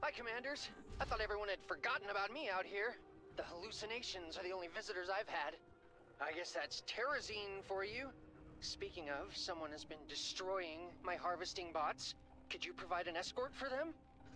Hi, Commanders. I thought everyone had forgotten about me out here. The hallucinations are the only visitors I've had. I guess that's Terrazine for you. Speaking of, someone has been destroying my harvesting bots. Could you provide an escort for them?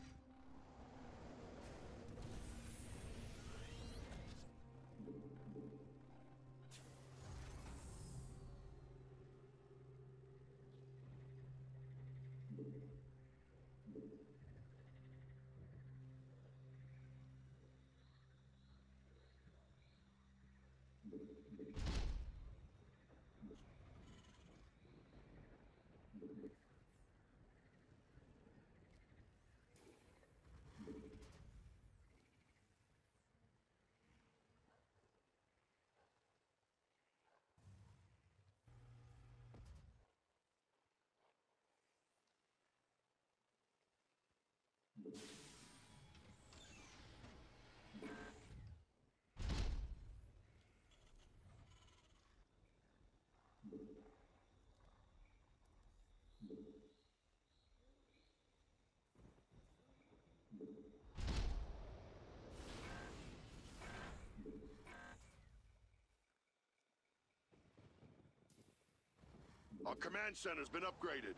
Our command center's been upgraded.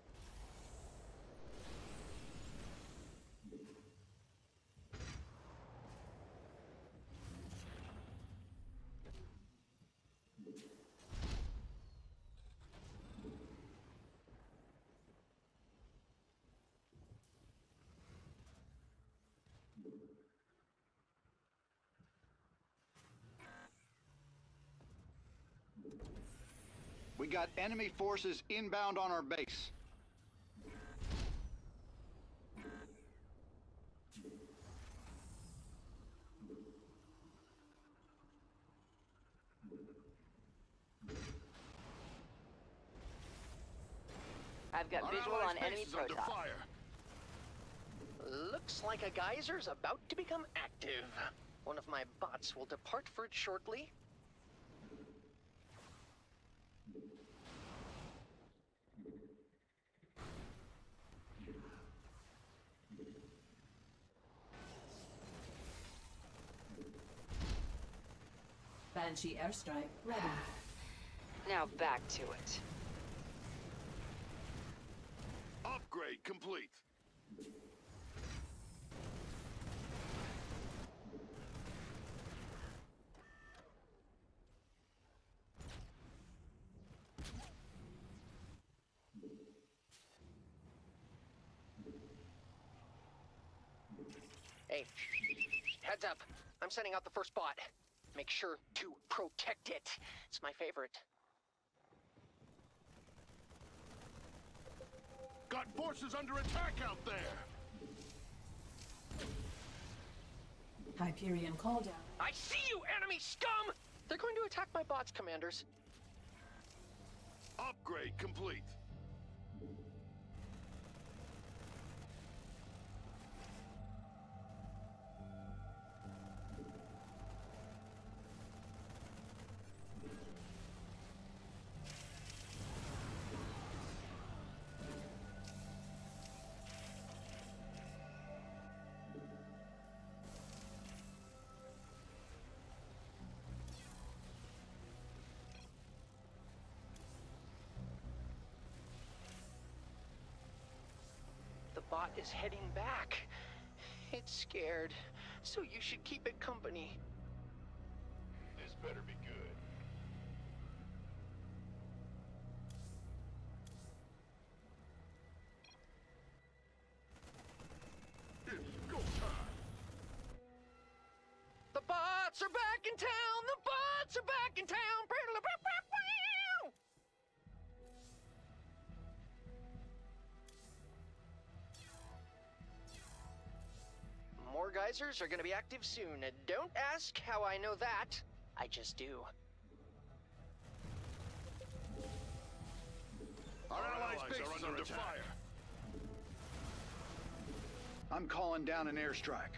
We got enemy forces inbound on our base. I've got Our visual allies' on base enemy is under Protoss. fire. Looks like a geyser's about to become active. One of my bots will depart for it shortly. Banshee airstrike ready. Now back to it. Upgrade complete. Hey, heads up. I'm sending out the first bot. Make sure to protect it. It's my favorite. Got forces under attack out there. Hyperion call down. I see you, enemy scum! They're going to attack my bots, Commanders. Upgrade complete. The bot is heading back. It's scared, so you should keep it company. This better be good. It's go time. The bots are back in town! The bots are back in town! More geysers are gonna be active soon. Don't ask how I know that. I just do. Our allies' base is under fire. I'm calling down an airstrike.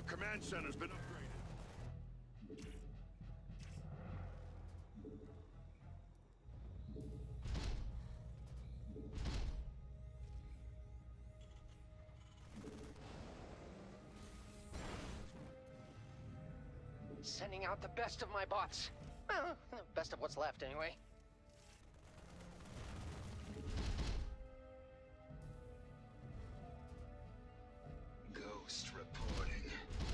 Our command center's been upgraded. Sending out the best of my bots. Well, best of what's left, anyway. Ghost reporting.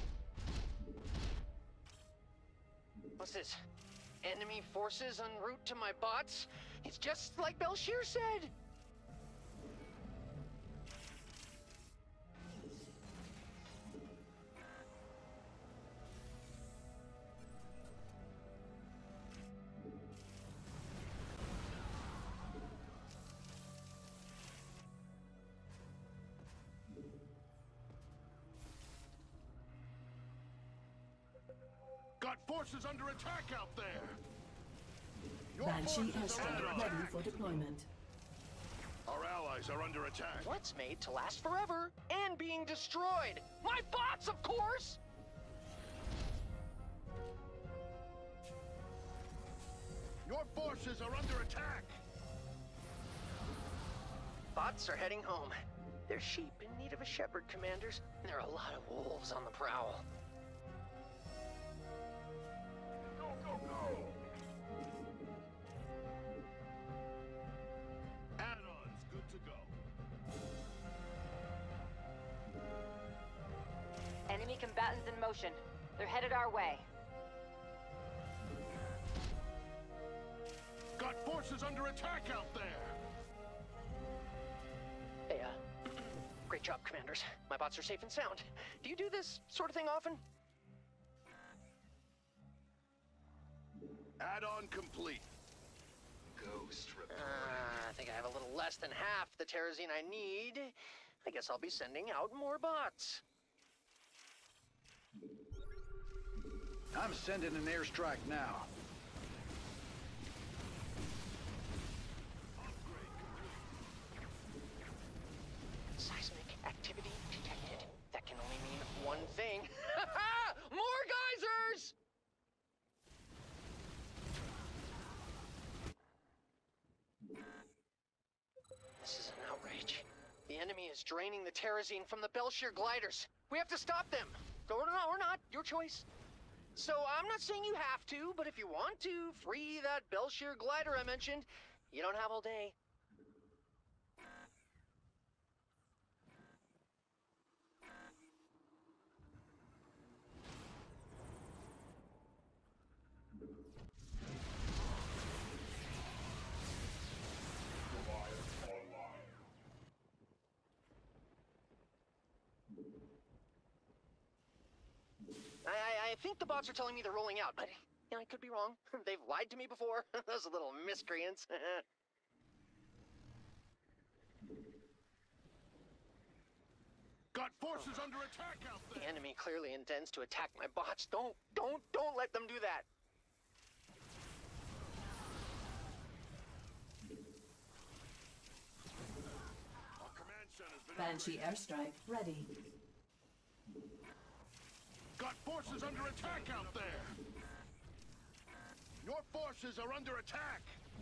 What's this? Enemy forces en route to my bots? It's just like Belshir said! Got forces under attack out there! Your Banshee forces are under airstrike ready attack! for deployment. Our allies are under attack. What's made to last forever and being destroyed? My bots, of course! Your forces are under attack! Bots are heading home. They're sheep in need of a shepherd, commanders, and there are a lot of wolves on the prowl. Go, go, go! Add-ons good to go. Enemy combatants in motion. They're headed our way. Got forces under attack out there! Hey, great job, commanders. My bots are safe and sound. Do you do this sort of thing often? Add-on complete. Ghost reporting. I think I have a little less than half the Terrazine I need. I guess I'll be sending out more bots. I'm sending an airstrike now. Seismic activity detected. That can only mean one thing. More geysers! This is an outrage. The enemy is draining the Terrazine from the Belshir gliders. We have to stop them. Or not. Your choice. So I'm not saying you have to, but if you want to free that Belshir glider I mentioned, you don't have all day. I think the bots are telling me they're rolling out, but I could be wrong. They've lied to me before. Those little miscreants. Got forces under attack out The there! enemy clearly intends to attack my bots. Don't let them do that. Our command center's been Banshee airstrike ready. Got forces under attack out there! Your forces are under attack!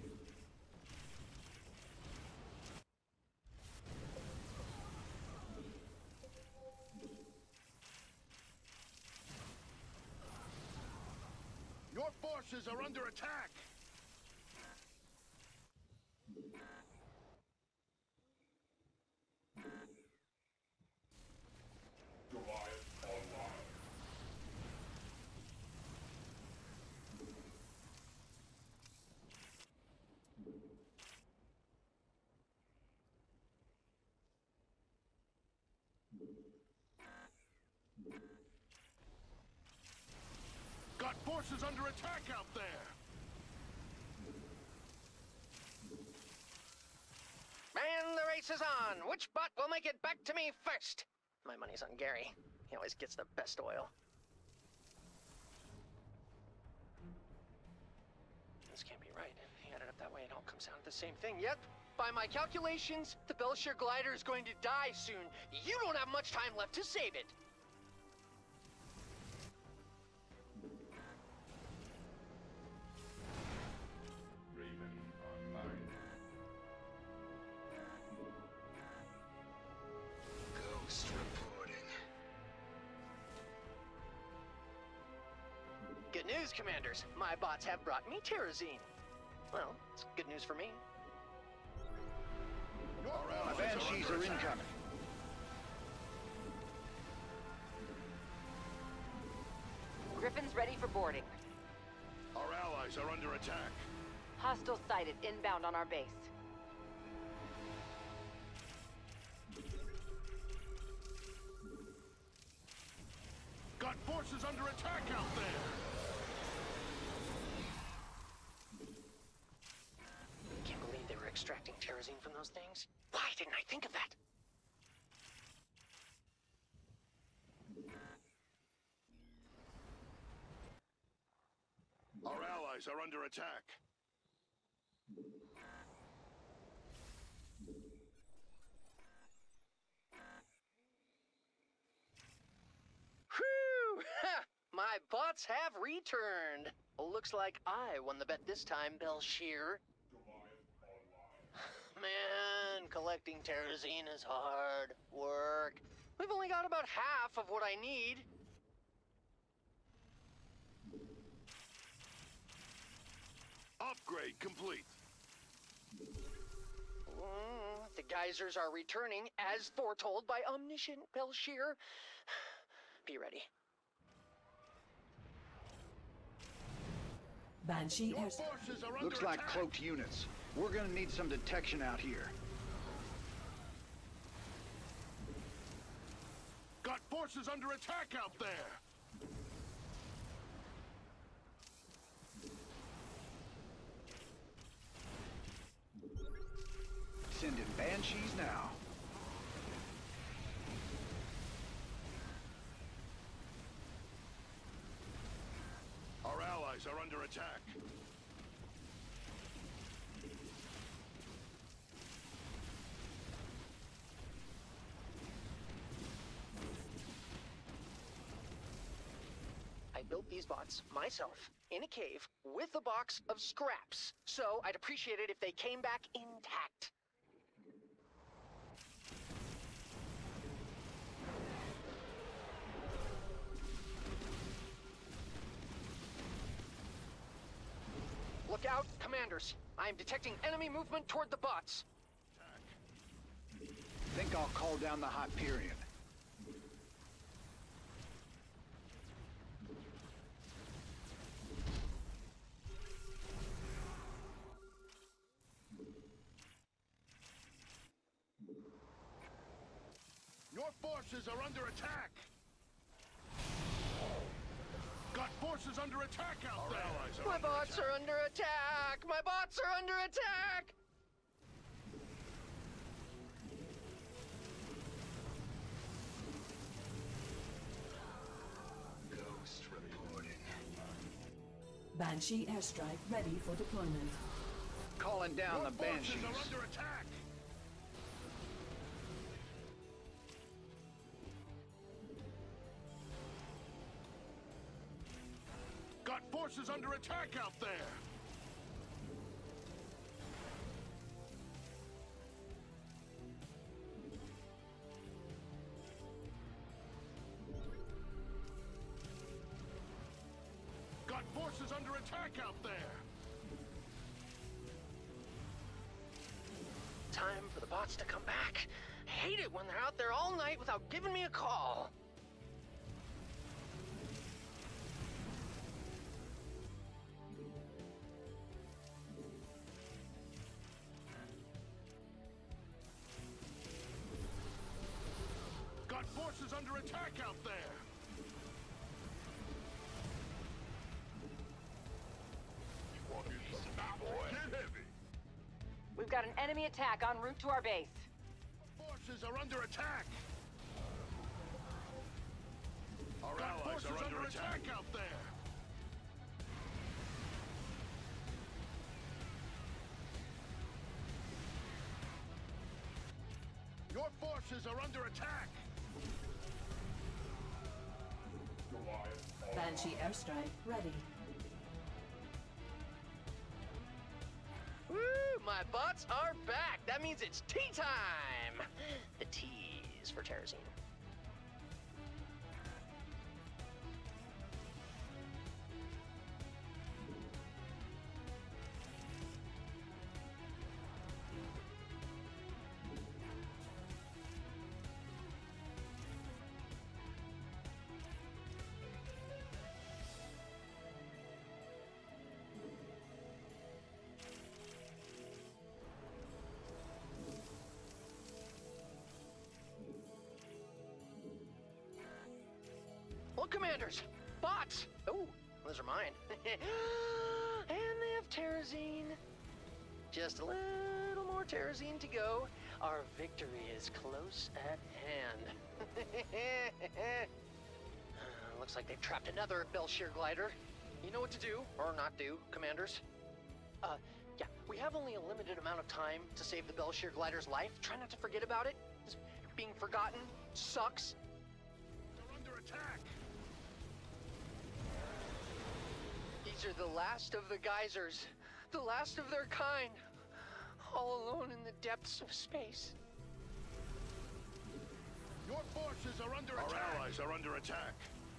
Your forces are under attack! Got forces under attack out there! And the race is on. Which bot will make it back to me first? My money's on Gary. He always gets the best oil. This can't be right. He had it up that way, it all comes out to the same thing. Yep, by my calculations, the Belshir glider is going to die soon. You don't have much time left to save it. Good news, Commanders. My bots have brought me Terrazine. Well, it's good news for me. Your My allies Banshees under are attack. incoming. Griffin's ready for boarding. Our allies are under attack. Hostile sighted inbound on our base. Got forces under attack out there. Can't believe they were extracting Terrazine from those things. Why didn't I think of that? Our allies are under attack. Whew! Ha! My bots have returned. Looks like I won the bet this time, Belshir. Man, collecting Terrazine is hard work. We've only got about half of what I need. Upgrade complete. The geysers are returning, as foretold by omniscient Belshir. Be ready. Banshee Your airstrike. forces are under Looks attack. like cloaked units. We're gonna need some detection out here. Got forces under attack out there. Sending Banshees now. Our allies are under attack. I built these bots myself in a cave with a box of scraps, so I'd appreciate it if they came back intact. Look out, Commanders. I am detecting enemy movement toward the bots. Think I'll call down the Hyperion. Your forces are under attack. Got forces under attack out there. Allies are My under bots attack. are under attack! My bots are under attack! Ghost reporting. Banshee airstrike ready for deployment. Calling down Your the forces Banshees. are under attack. Got forces under attack out there. Got forces under attack out there. Time for the bots to come back. I hate it when they're out there all night without giving me a call. Got forces under attack out there. You want me to stop, boy? Get heavy. We've got an enemy attack en route to our base. Forces are under attack. Our Got allies forces are under under attack out there. Your forces are under attack. Banshee airstrike ready. Woo! My bots are back! That means it's tea time! The T is for Terrazine. Look, Commanders! Bots! Oh, those are mine. And they have Terrazine. Just a little more Terrazine to go. Our victory is close at hand. Looks like they've trapped another Belshir glider. You know what to do, or not do, Commanders. Yeah, we have only a limited amount of time to save the Belshir glider's life. Try not to forget about it. Being forgotten sucks. They're under attack. These are the last of the geysers, the last of their kind, all alone in the depths of space. Your forces are under attack. Our allies are under attack.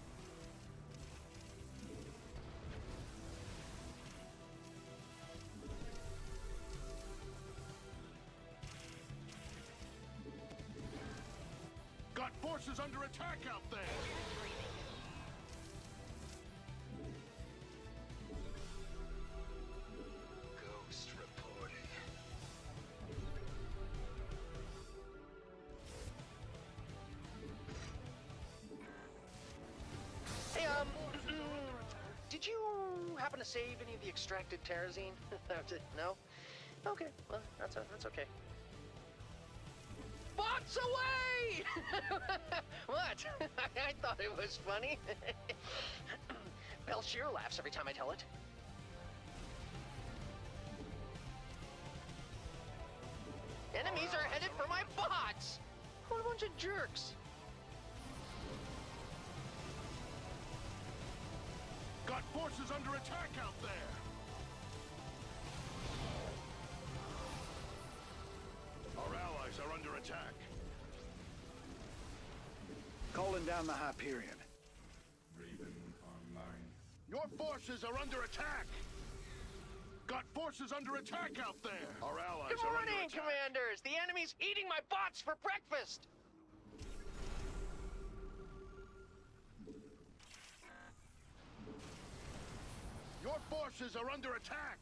Got forces under attack out there. Ghost reporting. Hey, did you happen to save any of the extracted Terrazine? No? Okay, well, that's okay. Bots away! What? I thought it was funny. Belshir laughs every time I tell it. Enemies are headed for my bots! What a bunch of jerks. Got forces under attack out there. Our allies are under attack. Calling down the Hyperion. Raven online. Your forces are under attack. Got forces under attack out there. Our allies Good are under morning, attack. Commanders! The enemy's eating my bots for breakfast! Your forces are under attack.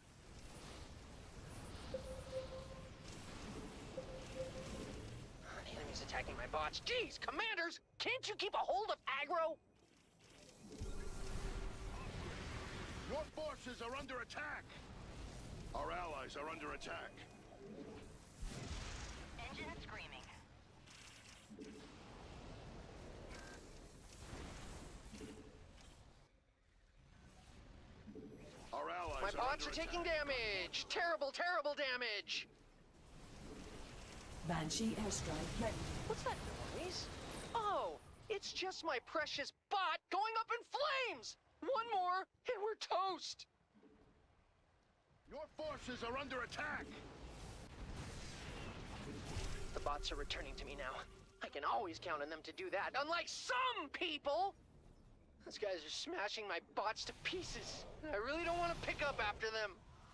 The enemy's attacking my bots. Jeez, Commanders! Can't you keep a hold of aggro? Your forces are under attack. Our allies are under attack. Engine screaming. Our allies My are bots under are taking attack. damage! Terrible, terrible damage! Banshee airstrike ready. What's that noise? Oh, it's just my precious bot going up in flames! One more, and we're toast! Your forces are under attack. The bots are returning to me now. I can always count on them to do that, unlike some people! These guys are smashing my bots to pieces. I really don't want to pick up after them.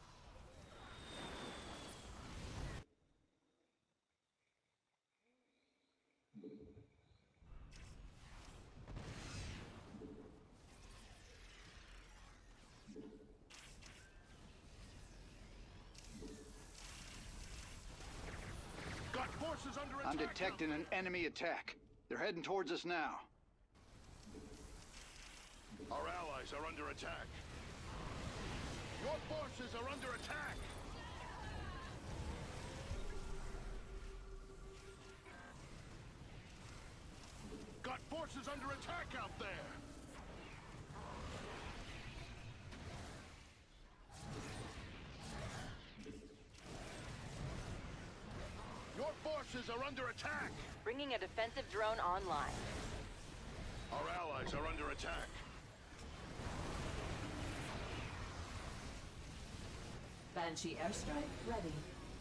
Got forces under attack. I'm detecting an enemy attack. They're heading towards us now. Our allies are under attack. Your forces are under attack. Got forces under attack out there. Your forces are under attack. Bringing a defensive drone online. Our allies are under attack. Banshee airstrike ready.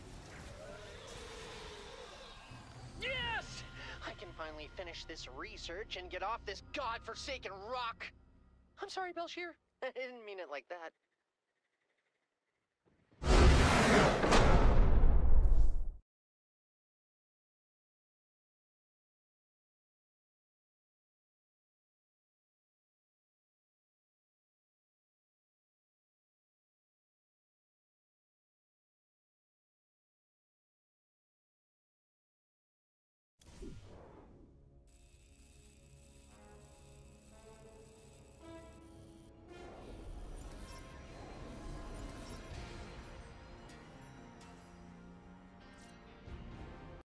Yes! I can finally finish this research and get off this godforsaken rock. I'm sorry, Belshir. I didn't mean it like that.